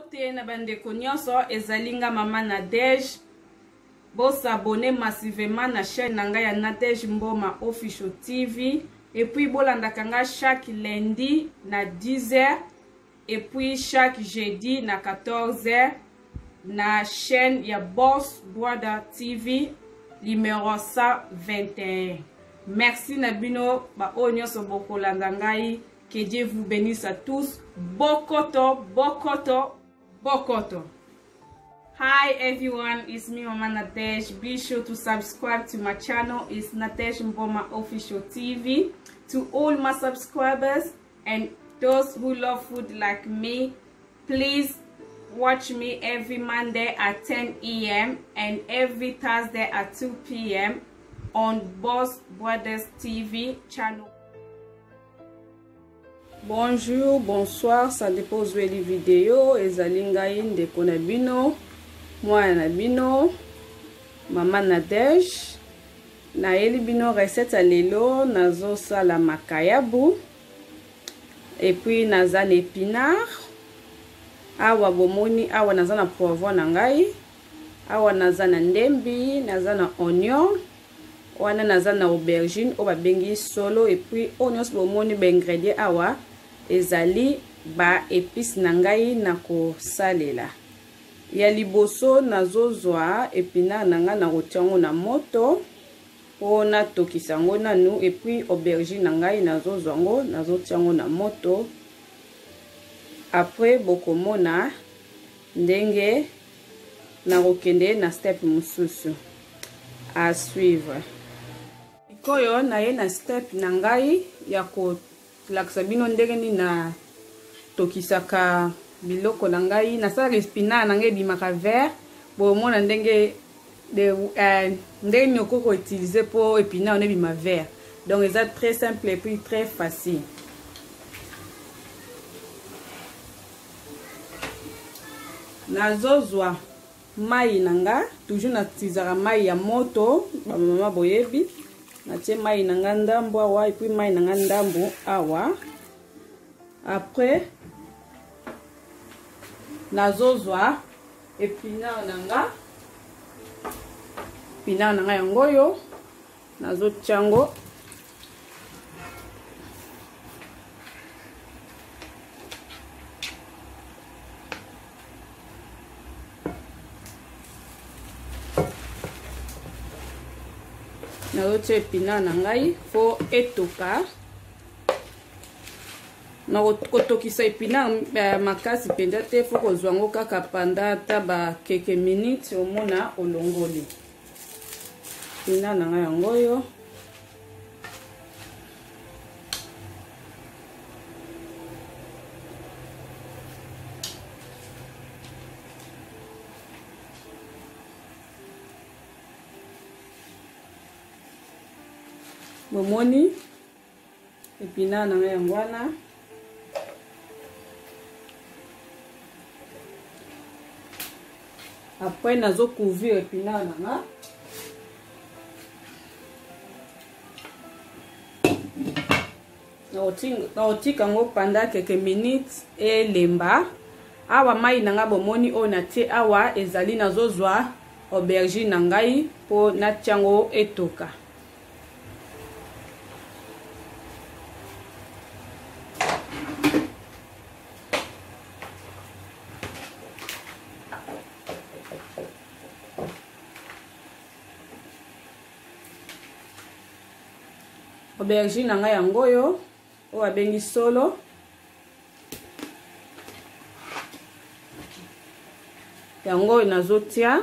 Mbote na bandeko nyonso ezalinga mama Nadege. Bos abonner massivement na chaîne nanga ya Nadege Mboma Official TV. Et puis bolanda kanga chaque lundi na 10h. Et puis chaque jeudi na 14h. Na chaîne ya Boss Brother TV numéro 121. Merci Nabino ba onyoso bokolanda ngai. Que Dieu vous bénisse à tous. Bokoto, bokoto, bokoto. Hi everyone, it's me Mama Nadege. Be sure to subscribe to my channel. It's Nadege Mboma Official TV. To all my subscribers and those who love food like me, please watch me every Monday at 10 AM and every Thursday at 2 PM on Boss Brothers TV channel. Bonjour, bonsoir, ça dépose les vidéos. Ezalinga ndeko na bino, moi na bino, Mama Nadege. Na yeli bino recette à lelo, nazo sala makayabu. Et puis naza épinard. Awa bomoni, awa naza na poivron na ngai. Awa naza na ndembi, naza na oignon. Wana naza na aubergine, oba bengi solo. Et puis onions bomoni ba ingrédients awa. Ezali ba épices na ngai na ko salela. Ya liboso nazozwa épinard nanga na kotiango na moto. Ona tokisango nanu et puis aubergine na ngai nazozwa ngo nazotiango na moto. Après bokomona ndenge na kokende na step mususu à suivre. Ikoyo na ye na step na ngai ya ko laksa bino ndenge ni na tokisaka biloko na ngai na sala espinard na ngai bimaka vert bomona ndenge de ndenge nyoko utiliser pour épinard on bima vert. Donc c'est très simple et puis très facile. Nazozwa mai nanga toujours na tizara mai ya moto ba mama boyebi. Natie mai nanga ndambo awa et puis mai nanga ndambo awa. Après nazozwa épinard nanga. Épinard nanga yangoyo nazotiango. Nazotia épinard na ngai fo etoka. Na kotokisa épinard makasi penza te fo kozwa ngo kaka panda ta ba quelques minutes omona olongoli. Épinard na ngai yangoyo. Momoni épinard na ngai ngwana. Après nazo couvrir épinard na nga. Na otika ngo pendant quelques minutes et lemba. Awa mai na nga bomoni o na tie awa ezali nazozwa aubergine na ngai po na tiango etoka. Aubergine nanga yangoyo o abengi solo. Yangoyo nazotia.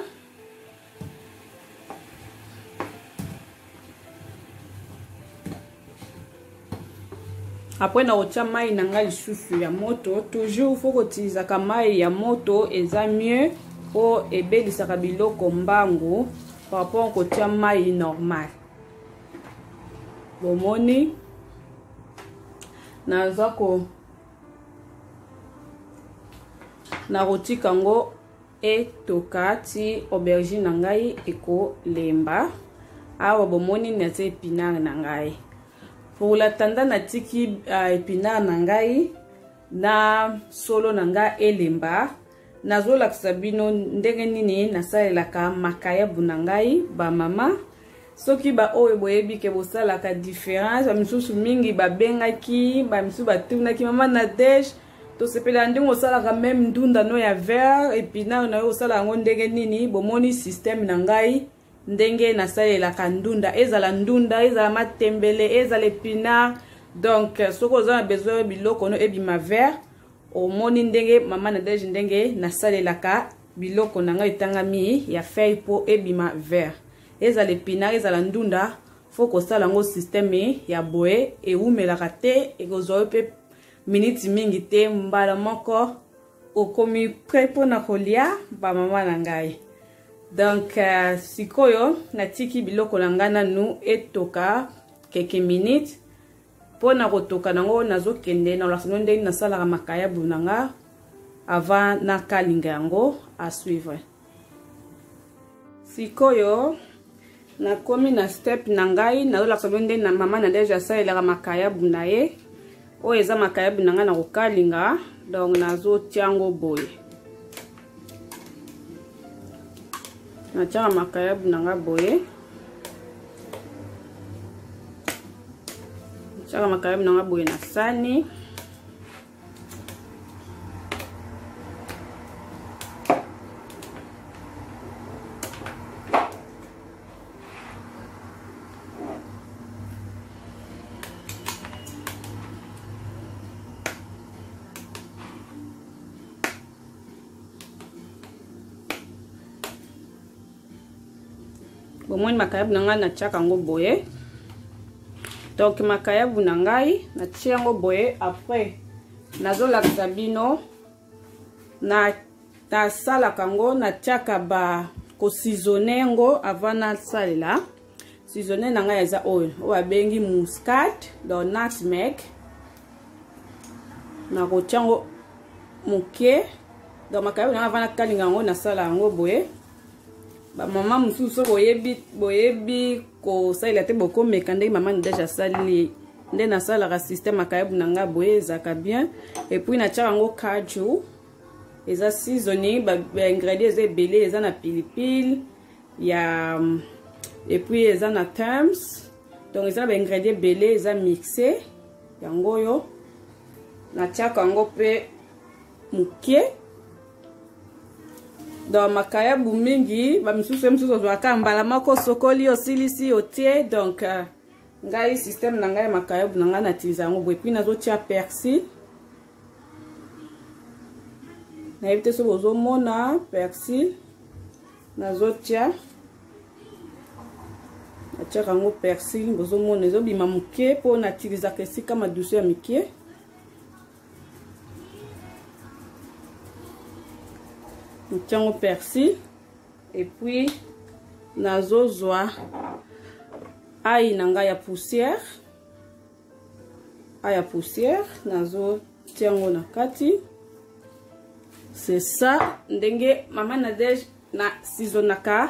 Après na otia mai nanga lisusu ya moto. Toujours faut utiliser ka mai ya moto eza mieux po ebelisaka biloko mbangu par rapport kotia mai normal. Bomoni nazako na rotika ngo etokati aubergine na ngai eko lemba. Awa bomoni na te épinard na ngai. Pour la tanda na tiki épinard na ngai na solo nanga elemba nazolakisa bino ndenge nini nasalelaka makayabu na ngai ba mama. Soki ba oyo boyebi ke bosalaka différence, ba misusu mingi babengaki, ba misusu batunaki mama Nadège tosepela ndenge osalaka même ndunda no ya vert épinard na yo osala yango ndenge nini. Bomoni système na ngai ndenge nasalelaka ndunda, ezala ndunda, ezala matembele, ezala épinard. Donc soko oza na besoin biloko no ebima vert, omoni ndenge mama Nadège ndenge nasalelaka biloko na ngai etangami ya feuille po ebima vert. Ezala épinard, ezala ndunda, faut kosala yango système ya boye eumelaka te, ekozwa pe minutes mingi te, mbala moko okomi prêt pona kolia ba mama na ngai. Donc sikoyo natiki biloko na ngai nanu etoka quelques minutes. Pona kotoka nango nazokende na lasino ndenge nasalaka makayabu na nga avant nakalinga yango à suivre. Sikoyo nakomi na step na ngai nazolakisa ndenge na mama Nadège asalelaka makayabu na ye. Oyo eza makayabu na nga na kokalinga, donc nazotia yango boye. Natiaka makayabu na nga boye. Natiaka makayabu na nga boye na sani. Bomoni makayabu na ngai natiaka yango boye. Donc makayabu na ngai natia yango boye. Après nazolakisa bino na tasalaka yango natiaka ba kosizone yango avant nasalela. Sizone na ngai eza oyo babengi muscade donc nutmeg. Na kotia yango moke. Donc makayabu na ngai avant nakalinga yango nasala yango boye. Ba mama mususu boyebi ko saila te boko mekande mama Nadège asali nde nasalaka système makayabu na nga boye ezaka bien. Et puis na tia yango kaju, eza seasoning, ba ingrédients eza ebele, eza na pilipili ya et puis eza na thymes. Donc eza ba ingrédients ebele, eza mixé yango yo na tia yango pe muke. Donc makayabu mingi ba misusu zwaka mbala mako sokoli osilisi otie. Donc ngai système na ngai makayabu na nga natiliza yango boye. Puis nazotia persil. Na evite so bozomona persil nazotia. Natia yango persil bozomona ezobima muke po natiliza kesika ma douceur mike. Tiens au persil et puis nazozwa ail nanga ya poussière, ail ya poussière nazo tiango na kati. C'est ça ndenge mama Nadège na sizonaka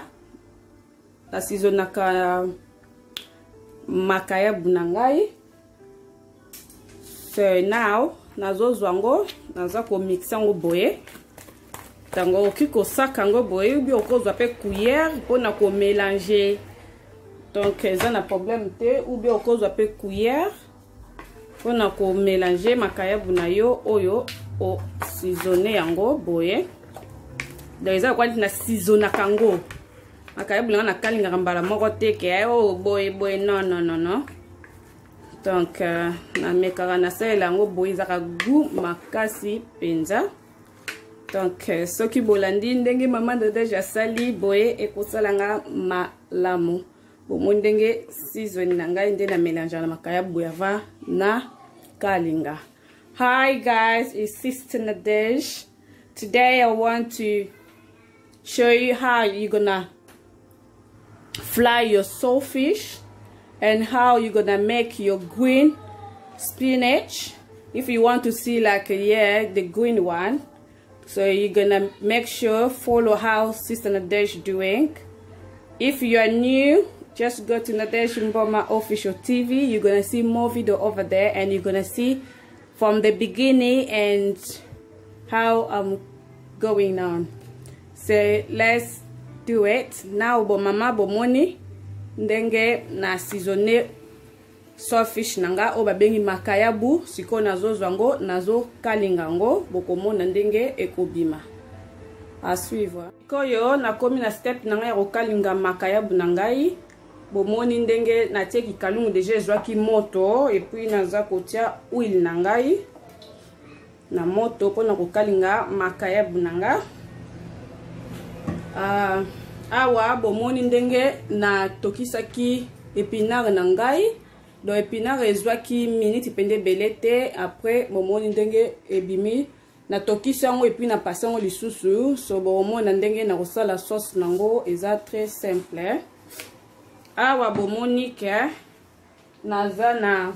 makayabu na ngai. So now nazozwa ngo naza ko mixa ngo boye. Tango kiko saka ngo boye ubi okozwa pe cuillère pona ko mélanger. Donc ça na problème te ubi okozwa pe cuillère pona ko mélanger makayabu na yo oyo o seasonner yango boye. Donc ça kwa na seasonner kango makayabu na kalinga mbala moko te ke o boye non. Donc na mekara na sala yango boye zaka goût makasi penza. Donc soki bolandi ndenge mama Nadège asali boye ekosalanga malamu. Bomoni ndenge seasoning na ngai nde na mélange na makayabu avant na kalinga. Hi guys, it's Sister Nadège. Today I want to show you how you're gonna fry your saltfish and how you're gonna make your green spinach. If you want to see like the green one. So you're gonna make sure follow how Sister Nadège doing. If you are new, just go to Nadège Mboma Official TV. You're gonna see more video over there, and you're gonna see from the beginning and how I'm going on. So let's do it. Now bo mama bo moni ndenge na seasoner saltfish nanga o babengi makayabu siko nazo zwango nazo kalinga ngo bokomona ndenge ekobima. À suivre. Koyo na komi na step nanga ya kokalinga makayabu nangai bomoni ndenge na teki kalungu déjà ezwaki moto et puis naza kotia huile nangai na moto pona kokalinga makayabu nanga. Awa bomoni ndenge na tokisaki épinard nangai do épinard ezwaki minute pende belete après bomoni ndenge ebimi na tokisi yango et puis na passe yango lisusu so bomona ndenge na kosala sauce nango eza très simple. Awa bomoni ke naza na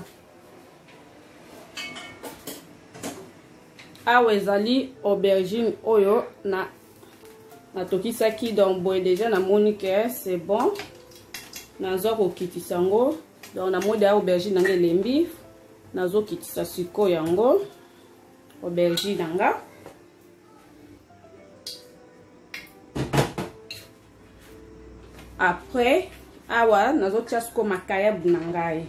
awa ezali aubergine oyo na tokisaki donc boye déjà na moni ke c'est bon nazo kokitisa yango donc na mode ya aubergine nanga elembi nazo kitisa siko yango aubergine nanga. Après awa nazo tia siko makayabu nangai.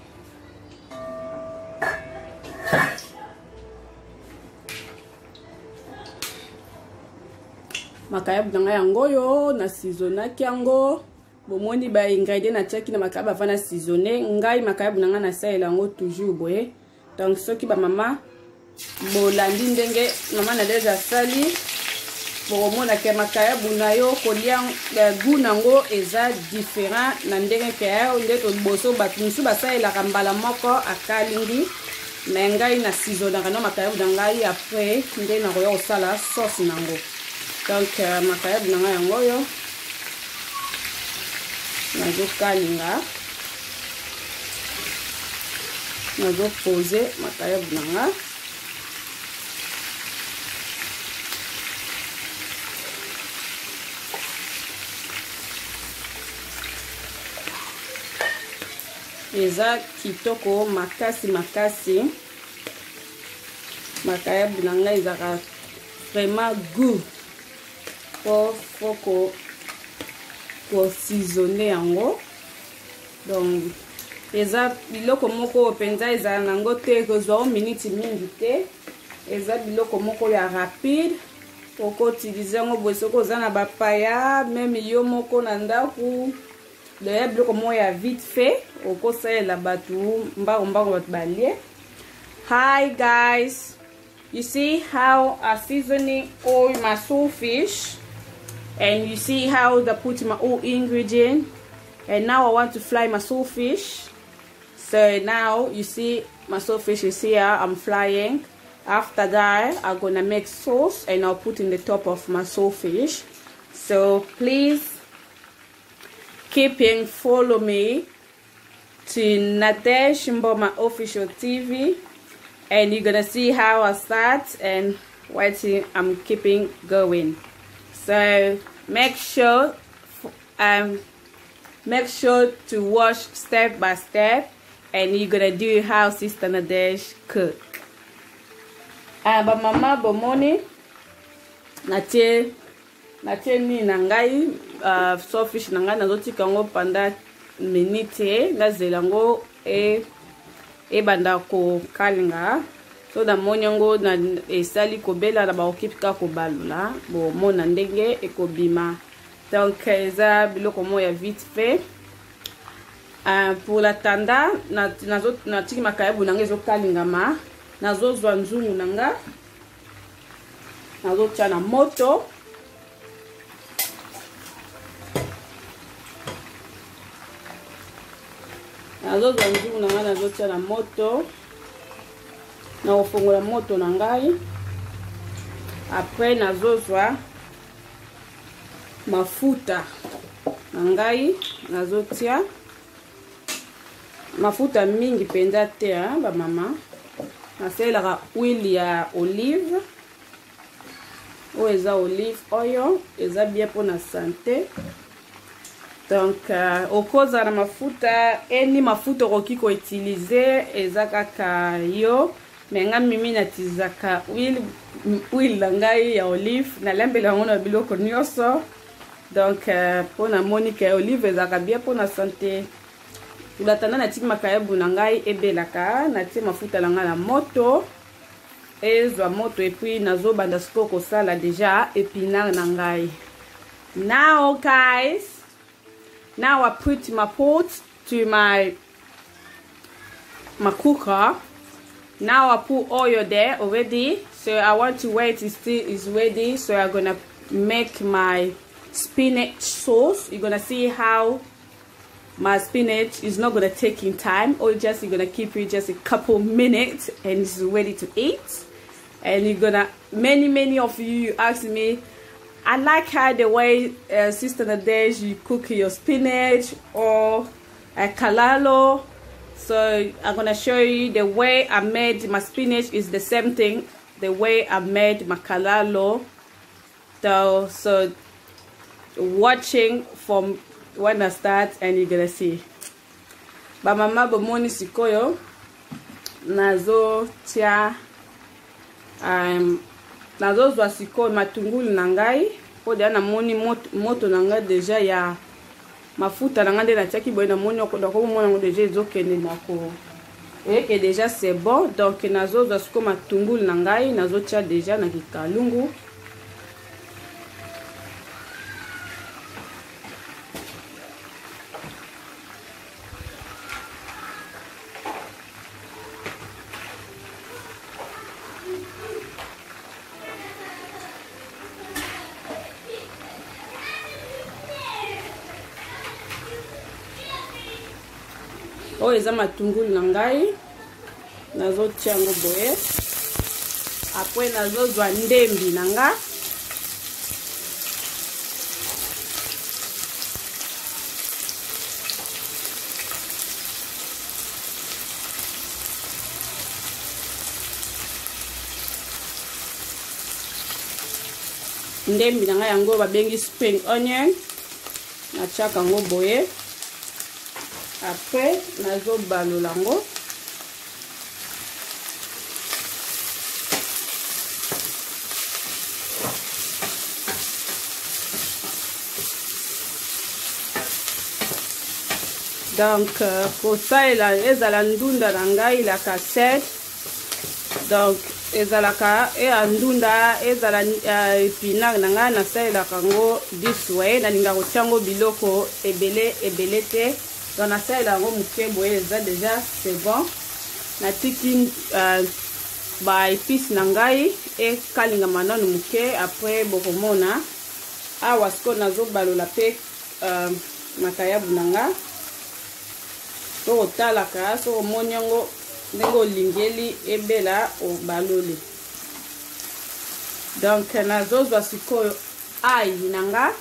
Makayabu nanga yango yo na seasonaki yango bomoni ba ingrédients na tiaki na makayabu avana seasonner ngai makayabu nanga na salela yango toujours boye. Donc soki ba mama bolandi ndenge mama na déjà sali bomona ke makayabu na yo kolia goût nango eza différent na ndenge ke nde to boso batu musu basalela kambala moko akalingi mais ngai na seasonner na makayabu ngai après nde na koyo sala sauce nango. Donc makayabu nanga yango yo nazo kalinga nazo poser makayabu nanga. Eza kitoko makasi makasi makayabu nanga ezaka vraiment goût faut seasonner yango. Donc eza biloko moko penza eza nango te kozwa minute mingi te eza biloko moko ya rapide oko utiliser yango boso ko za na bapaya même yo moko na ndaku de biloko moko ya vite fait oko salela batu mbako batu balie. Hi guys, you see how I seasoning all my saltfish and you see how I put my all ingredient and now I want to fry my saltfish. So now you see my saltfish is here, I'm frying. After that I'm gonna make sauce and I'll put in the top of my saltfish. So please keep and follow me to Nadesh Mboma Official TV and you're gonna see how I start and what I'm keeping going. So make sure to watch step by step and you're gonna do how Sister Nadesh cook. Ba mama bomoni natie ni nangai saltfish nangai nazotika ngo panda minute ngazelango e banda ko kalinga so da monyango na esali kobela na ba okipika ko balula bo mona ndenge ekobima. Donc eza biloko mo ya vite fait. Pour la tanda na tiki makayabu nanga ezo kalingama nazo zwa nzungu nanga nazo tia na moto nazo zwa nzungu nanga nazo tia na moto na ofongola moto na ngai. Après nazo zwa mafuta na ngai nazo tia mafuta mingi penza te ba mama naselaka huile ya olive o eza olive oil eza bien pour na santé. Donc okoza na mafuta eni mafuta okoki ko utiliser eza kaka yo mais nga mimi natizaka huile na ngai ya olive nalembela yango na biloko nyonso. Donc mpona monique ya olive ezalaka bien mpona santé. Ulatanda natiki makayabu na ngai ebelaka, natie mafuta na ngai na moto ezwa moto, et puis nazobanda siko kosala déjà épinard na ngai. Now guys, now I put my pot to my cooker. Now I put oil there already, so I want to wait till it's ready. So I'm gonna make my spinach sauce. You're gonna see how my spinach is not gonna take in time, or just you're gonna keep it just a couple minutes and it's ready to eat. And you're gonna, many of you ask me, I like how the way Sister Nadege you cook your spinach or kalalo. So I'm gonna show you the way I made my spinach is the same thing the way I made my kalalo. So watching from when I start and you're gonna see. Ba mama bomoni sikoyo nazo tia nazo zwa sikoyo matungulu na ngai po dia na moni moto na ngai deja ya mafuta na ngai nde natiaki boye na moni ko ndako mona ngo deja ezokende na ko et déjà c'est bon. Donc nazo zwa sikoyo matungulu na ngai nazo tia deja na kikalungu. Oyo eza matungulu na ngai nazo tia ngo boye. Après nazo zwa ndembi na nga ndembi na nga yango babengi spring onion na tiaka ngo boye. Après nazo balola ngo donc kosalela ezala ndunda na ngai la cassette. Donc ezalaka ndunda ezala épinard na ngai nasalelaka ngo this way, nalinga kotiango biloko ebele te. Donc nasalela ngo muke boye eza déjà c'est bon. Natiki ba épice na ngai kalinga manano muke. Après bokomona awa siko nazo balola pe makayabu na nga. So talaka so monyango ndenge olingeli ebela obalole. Donc nazo zwa sikoyo ai na nga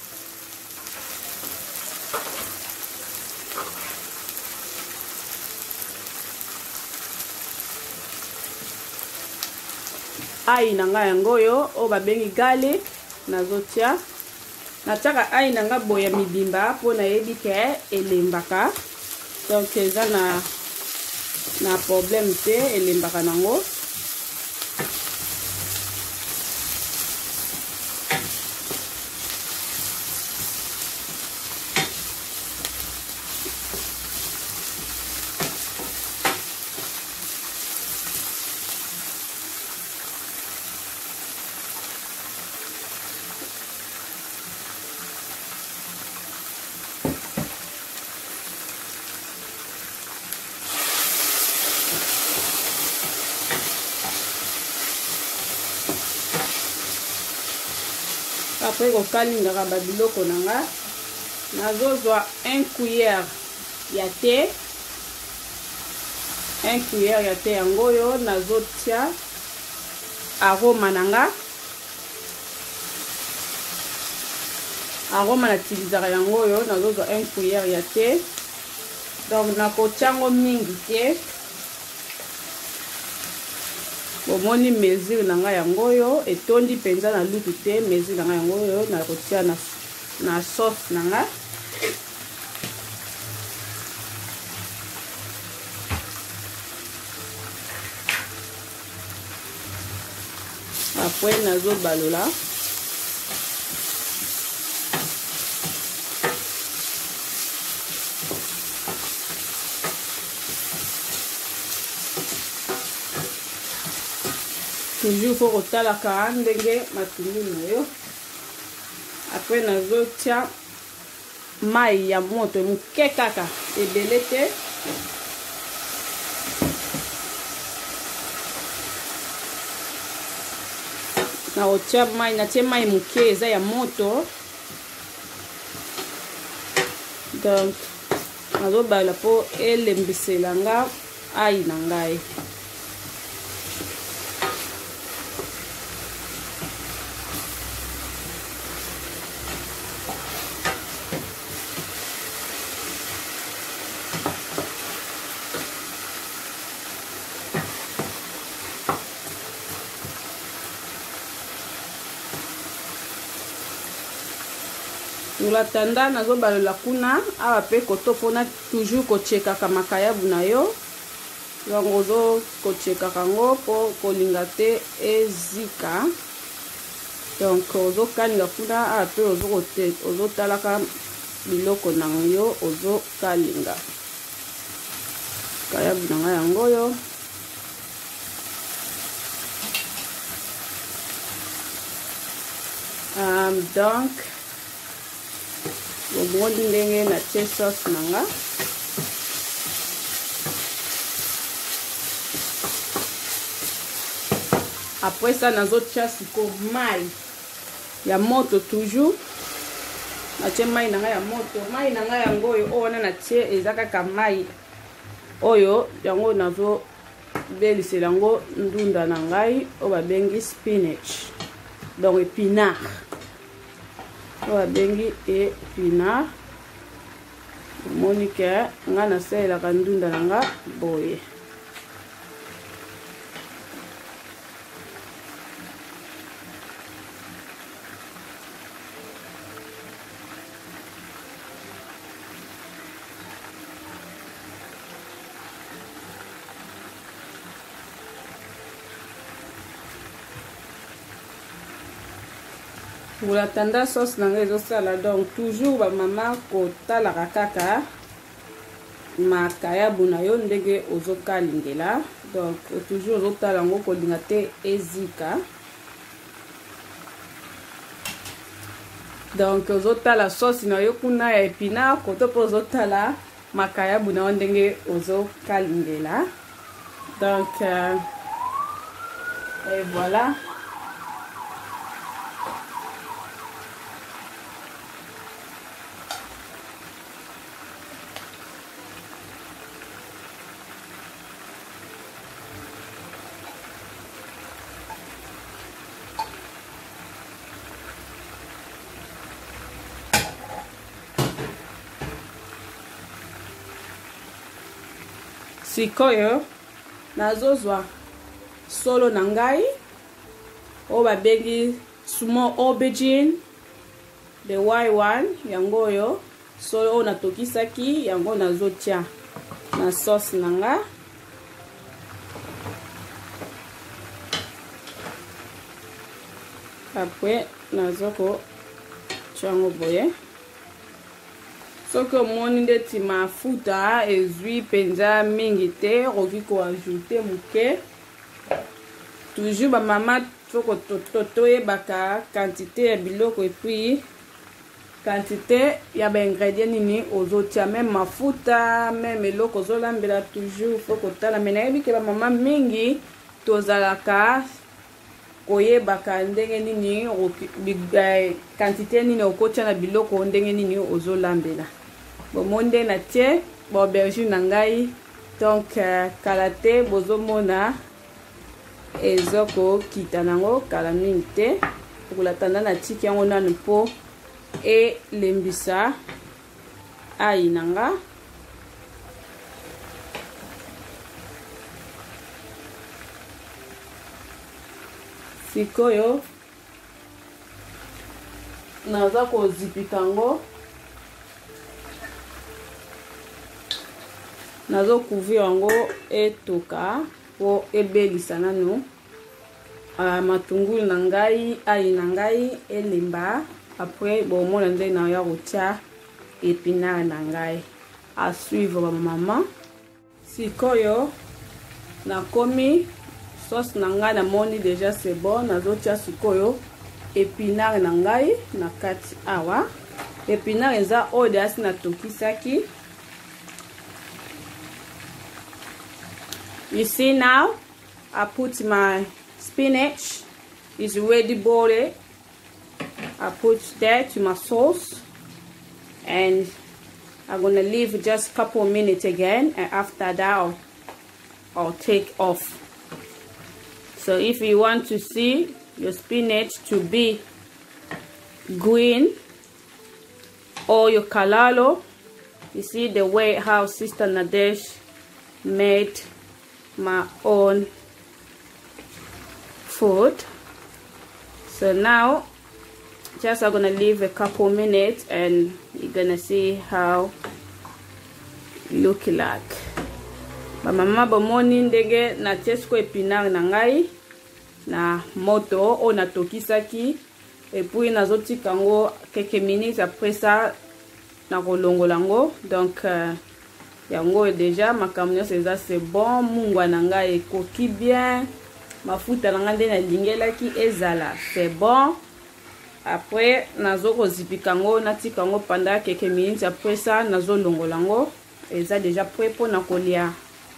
ai na nga yango yo o babengi gale nazotia. Natiaka ai na nga boya mibimba po na yebi ke elembaka. Donc eza na problème te elembaka nango. Après kokalingaka babiloko na nga nazozwa 1 cuillère ya thé. 1 cuillère ya thé yango yo nazotia aroma na nga. Aroma natilizaka yango yo nazozwa 1 cuillère ya thé. Donc nakotiango mingi te. Bomoni mesure na nga yango yo etondi penza na lutu te. Mesure na nga yango yo nakotia na sauce na nga. Après nazo balola. Toujours faut rotala ka ndenge matungulu na yo. Après nazo tia mai ya moto muke kaka ebele te. Na otia mai na tia mai muke eza ya moto. Donc nazo bala po elembisela nga ai na ngai. Ngula tanda nazo balola kuna awa pe koto pona toujours ko cheka kama kayabu na yo. Yango zo ko cheka kango po kolinga te ezika. Donc ozo kalinga kuna awa pe ozo kote ozo talaka biloko na yo ozo kalinga. Kayabu na nga yango yo. Donc omondi ndenge na tie sauce nanga. Après ça nazo tia siko mai ya moto toujours. Na tie mai nanga ya moto, mai nanga yango oyo ona na tie ezaka ka mai oyo yango nazo belisela ngo ndunda na ngai o ba bengi spinach. Donc épinard. Owa bengi épinard. Monique nga na sela kandunda nga boye. Ngula tanda sauce nanga ezo sala donc toujours ba mama ko tala kaka makayabu na yo ndenge ozo kalingela. Donc toujours ozo tala ngo ko linga te ezika. Donc ozo tala sauce na yo kuna ya épinard koto po ozo tala makayabu na yo ndenge ozo kalingela. Donc et voilà. Sikoyo nazozwa solo na ngai o ba bengi small aubergine the white one yango yo solo o natokisaki yango nazotia na sauce nanga. Après nazoko chango boye. Soki omoni ndeti mafuta ezwi penza mingi te okoki ko ajouter muke. Toujours ba mama foko toyebaka quantité ya biloko et puis quantité ya ba ingrédients nini ozotia. Même mafuta même eloko ozolambela toujours foko tala. Mais nayebi ke ba mama mingi tozalaka koyebaka ndenge nini quantité nini okotia na biloko ndenge nini ozolambela. Bomonde na tie ba aubergine na ngai donc kala te bozomona ezoko kita nango kala mingi te. Okula tanda na tiki yango nanu po elembisa ai nanga. Sikoyo naza kozipika ngo nazo couvrir yango etoka po ebelisa nanu matungulu na ngai ai na ngai elemba. Après bomona nde na ya kotia épinard na ngai à suivre ba maman. Sikoyo nakomi sauce na ngai na moni déjà c'est bon. Nazotia sikoyo épinard na ngai na kati awa. Épinard eza oyo asi na tokisaki. You see now I put my spinach. It's already boiled. I put that to my sauce and I'm gonna leave just a couple minutes again, and after that I'll take off. So if you want to see your spinach to be green or your kalalo, you see the way how Sister Nadesh made my own food. So now just I'm gonna leave a couple minutes and you're gonna see how it look like. Ba mama bomoni ndenge na chesko épinard na ngai na moto o na tokisaki, et puis nazotika ngo quelques minutes après ça na kolongola ngo. Donc yango déjà makambo nyonso eza c'est bon. Mungwa na ngai ekoki bien, mafuta na ngai nde nalingelaki ezala c'est bon. Après nazo kozipika ngo natika ngo pendant quelques minutes. Après ça nazo longola ngo eza déjà prêt pour na kolia.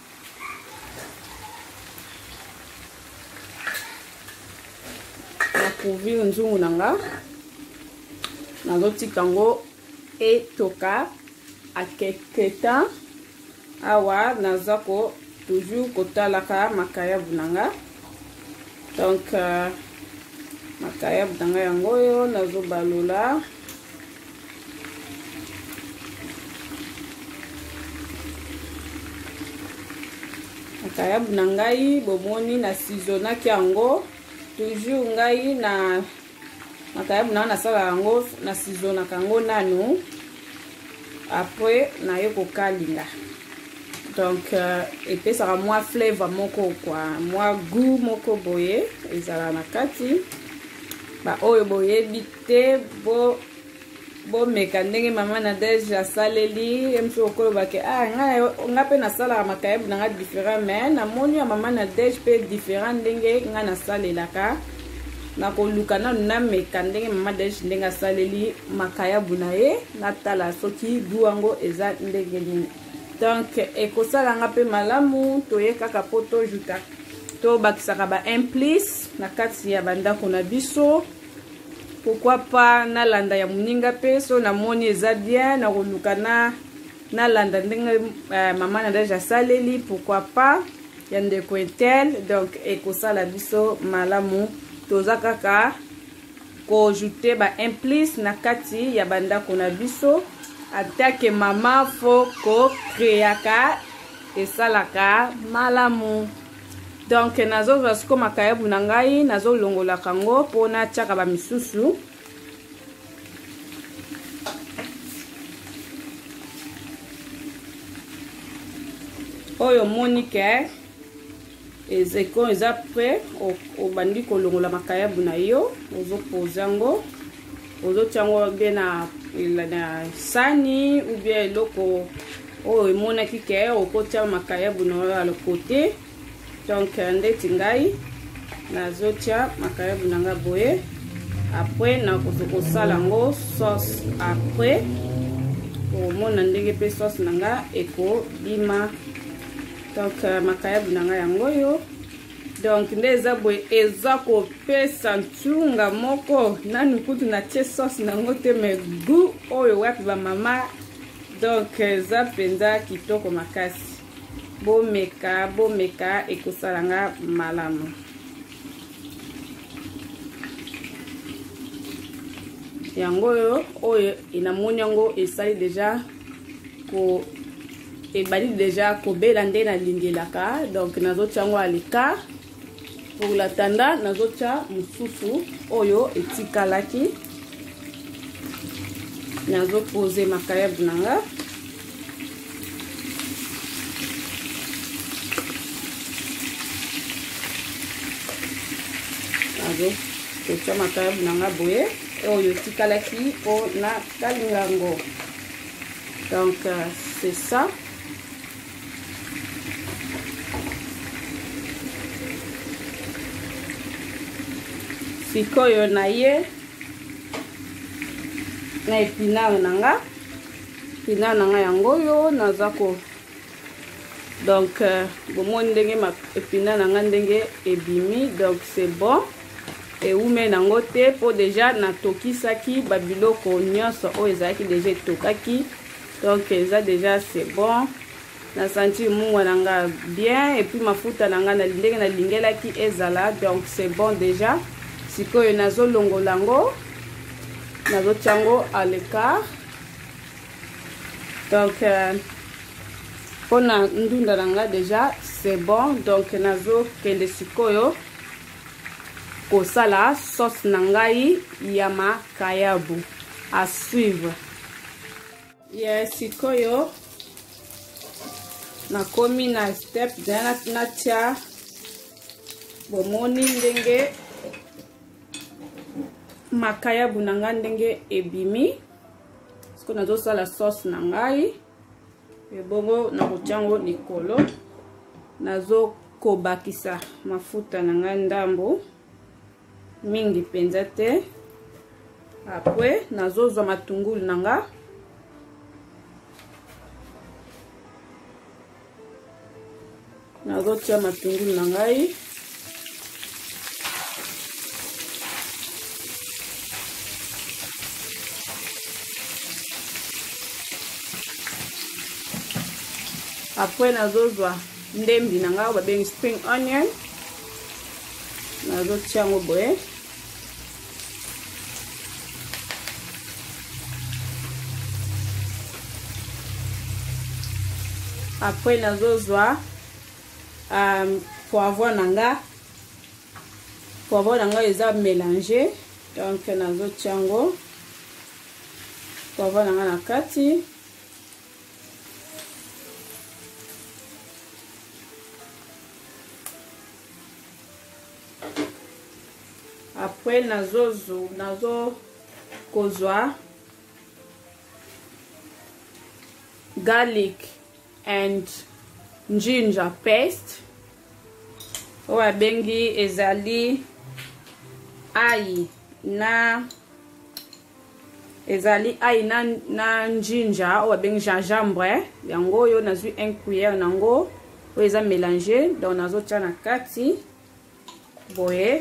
Na couvrir nzungu nanga nazo tika ngo etoka à quelque temps. Awa nazako toujours kotalaka makayabu nanga. Donc makayabu nanga yango yo nazo balola. Makayabu nangai bomoni na saisonaki yango. Toujours ngai na makayabu nanga nasala yango na saisonaka yango nanu. Après na yo kokalinga. Donc epesaka mwa flavor moko kwa mwa goût moko boye ezala na kati. Ba oyo boye bite bo meka ndenge mama Nadesh asaleli emso okoloba ke nga pe nasala makayabu nanga différent, mais na moni ya mama Nadesh pe différent ndenge nga nasalelaka. Na koluka na meka ndenge mama Nadesh ndenge asaleli makayabu na ye natala soki duango eza ndenge nini. Donc ekosala nga pe malamu toye kaka po tojuta to bakisaka ba implice na kati ya bandako na biso. Pourquoi pas na landa ya muninga pe so na moni eza bien na koluka na landa ndenge mama Nadesh asaleli, pourquoi pas ya ndeko etel. Donc ekosala biso malamu toza kaka kojute ba implice na kati ya bandako na biso. Atake mama fo ko kreaka esalaka malamu. Donc nazo vasko makayabu na ngai nazo longola kango pona tiaka ba misusu. Oyo monike ezeko eza prêt o bandi kolongola makayabu na yo ozo pozango ozo tiango bien na sani ou bien eloko oyo emonaki ke okotia makayabu na yo à le côté. Donc ndeti ngai nazotia makayabu nanga boye. Après na kosala ngo sauce. Après omona ndenge pe sauce nanga eko bima. Donc makayabu nanga yango yo. Donc ndeza boye eza ko pesa ntunga moko nanu kutu na tie sauce nango te me goût oyo wapi ba mama. Donc eza penza kitoko makasi. Bomeka ekosalanga malamu. Yango yo oyo inamoni yango esali déjà ko ebali déjà ko bela nde na lingelaka. Donc nazotia yango aleka pour la tanda nazotia mususu oyo etikalaki. Nazo poser makayabu nanga. nazo kotia makayabu nanga boye oyo tikalaki po na kalinga ngo. Donc c'est ça. Sikoyo na ye na épinard nanga. Épinard nanga yango yo nazako. Donc bomoni ndenge ma épinard nanga ndenge ebimi, donc c'est bon. Et oume nango te po déjà na tokisaki babiloko nyonso o ezaki déjà tokaki. Donc ça déjà c'est bon. Na senti mungwa nanga bien et puis mafuta nanga na ndenge na lingelaki ezala, donc c'est bon déjà. Sikoyo nazo longolango nazo tiango à l'écart. Donc pour na ndunda nanga déjà c'est bon. Donc nazo kende sikoyo kosala sauce nangai ya makayabu à suivre. Yes, sikoyo na komi na step dana natia bomoni ndenge makayabu nanga ndenge ebimi. Siko nazo sala sauce nangai e bongo na kochango likolo nazo kobakisa mafuta nanga ndambo mingi penza te. Après nazo zwa matungulu nanga nazo tia matungulu nangai après nazo zwa ndembi nanga ba bengi spring onion nazo tia ngo boye. Après nazo zwa poivron nanga eza mélangé, donc nazo tiango poivron nanga na kati. Après nazo kozwa garlic and ginger paste owa bengi ezali ai na ginger owa bengi gingembre yango yo nazwi 1 cuillère nango o eza mélangé, donc nazo tia na kati boye.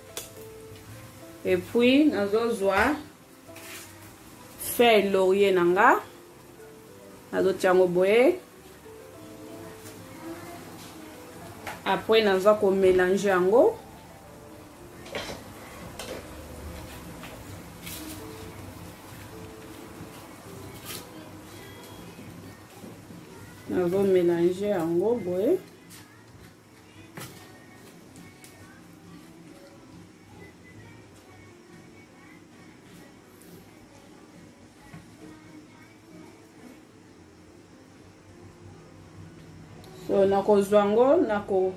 Et puis nazo zwa feuille laurier nanga nazo tiango boye. Après nazo ko mélanger yango nazo mélanger yango boye. So nakozwa ngo nako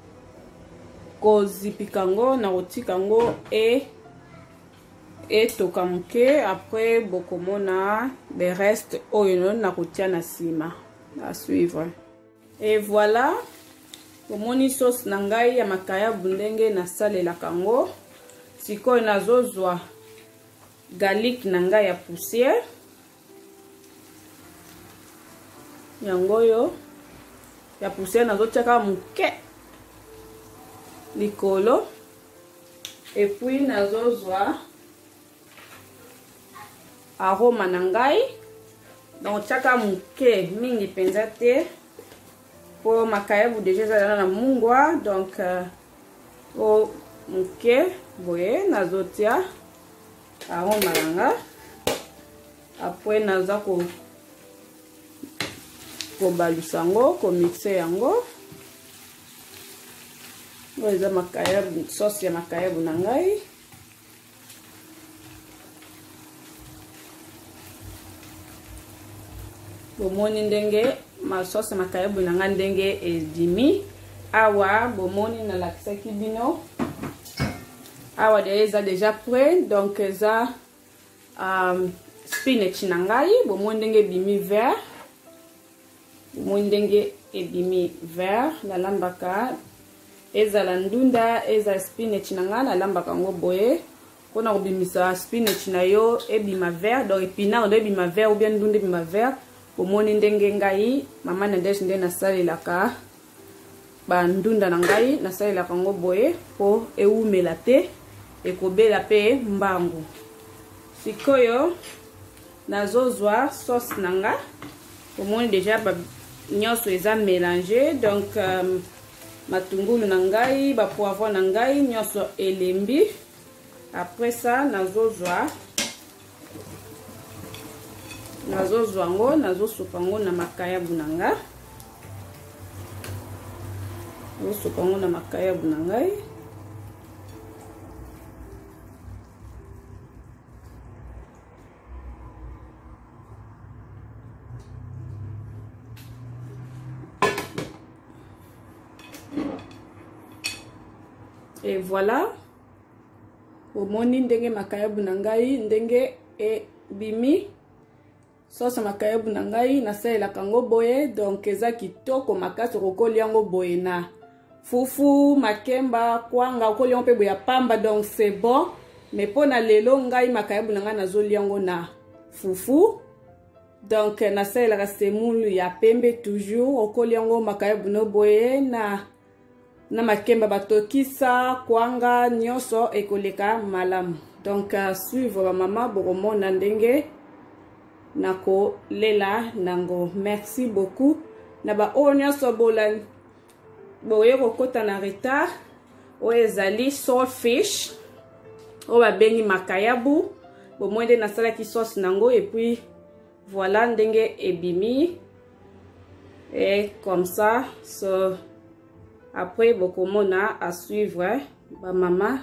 kozipika ngo nakotika ngo toka muke. Après bokomona le reste oyo nakotia na sima à suivre. Et voilà, bomoni sauce nangai ya makayabu ndenge nasalelaka ngo. Sikoyo nazozwa garlic nangai ya poussière yango yo ya poussière nazo tiaka muke likolo. Et puis nazozwa aroma nangai, donc tiaka muke mingi penza te po makayabu déjà ezala na mungwa, donc o muke boye nazotia aroma nanga. Après naza kobalusa yango, komixe yango. Oyo eza makayabu, sauce ya makayabu nangai. Bomoni ndenge ma sauce ya makayabu nanga ndenge edimi. Awa bomoni nalakisaki bino awa eza déjà prêt. Donc eza spinach na ngai bomoi ndenge ebimi vert, bomoi ndenge ebimi vert nalambaka ezala ndunda eza spinach na ngai nalambaka ngo boye mpona kobimisa spinach na yo ebima vert. Donc épinard ndo ebima vert ou bien ndunda ebima vert. Bomoni ndenge ngai mama Nadège nde nasalelaka bandunda na ngai nasalelaka ngo boye po eumela te ekobela pe mbangu. Sikoyo nazozwa sauce nanga bomoni déjà nyonso eza mélangé. Donc matungulu na ngai ba poivron na ngai nyonso elembi. Après ça nazozwa ngo nazosopa ngo na makayabu na nga, nazosopa ngo na makayabu na ngai. Et voilà, omoni ndenge makayabu na ngai ndenge ebimi. Sauce makayabu na ngai nasalelaka ngo boye. Donc eza kitoko makasi okolia ngo boye na fufu, makemba, kwanga okolia ngo pe boya pamba. Donc c'est bon. Mais pona lelo ngai makayabu na ngai nazolia ngo na fufu. Donc nasalelaka semoule ya pembe toujours okolia ngo makayabu no boye na makemba batokisa kwanga nyonso ekoleka malamu. Donc suivre ba mama bokomona ndenge nako lela nango. Merci beaucoup na ba nyonso bola boye kokota na retard oyo ezali saltfish oyo babengi makayabu bomoi nde nasalaki sauce nango. Et puis voilà ndenge ebimi et comme ça. So après bokomona à suivre ba mama.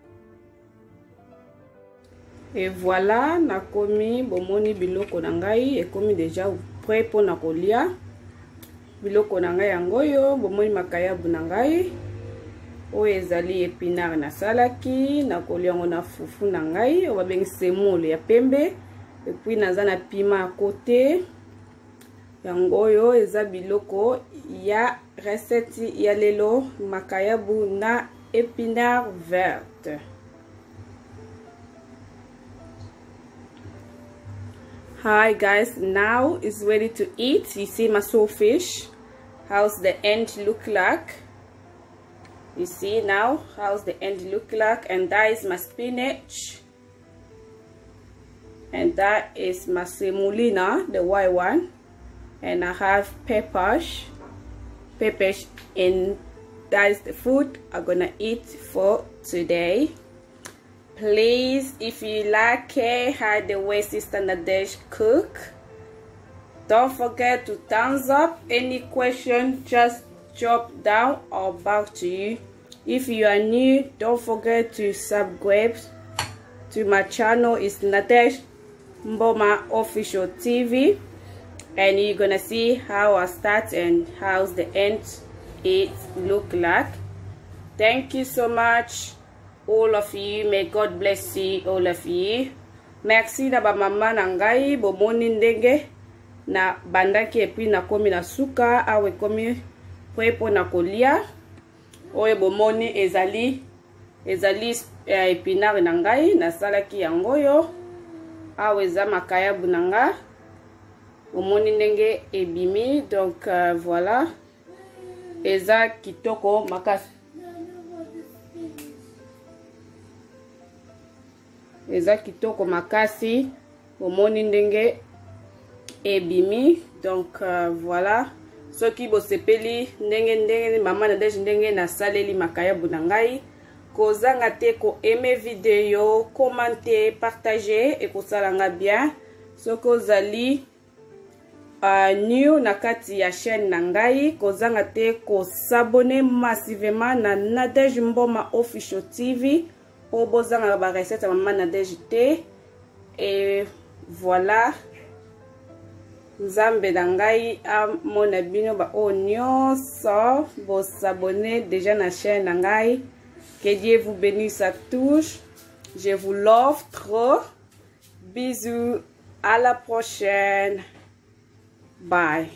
Et voilà nakomi bomoni biloko na ngai ekomi déjà prêt pona kolia. Biloko na ngai yango yo bomoni makayabu na ngai oyo ezali épinard na salaki nakolia ngo na fufu na ngai oyo babengi semoule ya pembe. Et puis naza na pima à côté yango yo eza biloko ya recette ya lelo makayabu na épinard verte. Hi guys, now it's ready to eat. You see my saltfish. How's the end look like? You see now how's the end look like? And that is my spinach. And that is my semolina, the white one. And I have peppers, and that is the food I'm gonna eat for today. Please, if you like how the way Sister Nadège cook, don't forget to thumbs up. Any question, just drop down or back to you. If you are new, don't forget to subscribe to my channel. It's Nadège Mboma Official TV, and you're gonna see how I start and how's the end it look like. Thank you so much, all of you. May God bless you, all of you. Merci na ba mama na ngai bomoni ndenge na bandaki epi na komi na suka awe komi prepo na kolia oye bomoni ezali épinard na ngai na salaki yango yo awe za makayabu na nga bomoni ndenge ebimi. Donc voilà, eza kitoko makasi, eza kitoko makasi bomoni ndenge ebimi. Donc voilà, soki bosepeli ndenge mama Nadège ndenge na saleli makayabu na ngai kozanga te ko aimer vidéo, commenter, partager et kosala nga bien. Soki ozali new na kati ya chaîne na ngai kozanga te ko s'abonner massivement na Nadège Mboma Official TV po bozanga ba recette ya mama Nadège te. Et voilà, Nzambe na ngai amona bino ba nyonso bo s'abonner déjà na chaîne na ngai. Que Dieu vous bénisse à tous. Je vous love trop. Bisous. À la prochaine. Bye.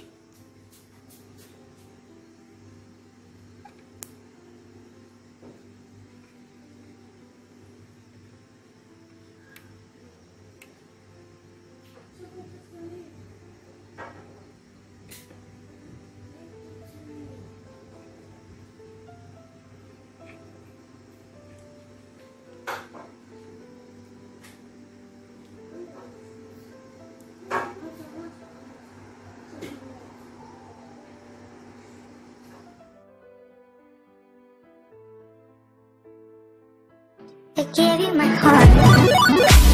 I gave you my heart.